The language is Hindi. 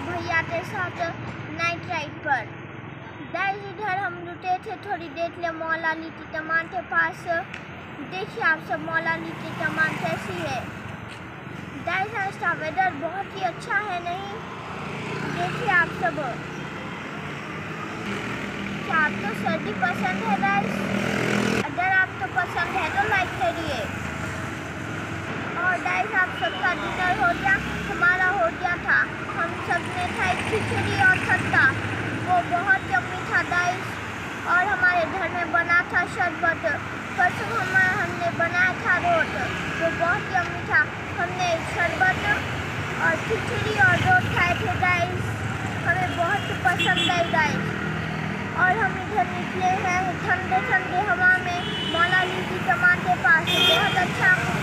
भैया के साथ नाइट राइड पर। गाइस इधर हम रुके थे थोड़ी देर के लिए मौला लीची कमान के पास। देखिए आप सब मौला लीची कमान कैसी है। गाइस आज का वेदर बहुत ही अच्छा है नहीं, देखिए आप सब। क्या आपको सर्दी पसंद है गाइस? अगर आपको पसंद है तो लाइक करिए। और गाइस आप सबका डिनर हो गया? हमारा हो गया था। हम सब ने खाई खिचड़ी और खट्टा, वो बहुत यम्मी था गाइस। और हमारे घर में बना था शरबत। परसों हमने बनाया था रोट, वो बहुत यम्मी था। हमने शरबत और खिचड़ी और रोट खाए थे गाइस, हमें बहुत पसंद आई गाइस। और हम इधर निकले हैं ठंडे ठंडे हवा में मौला लीची कमान के पास, बहुत अच्छा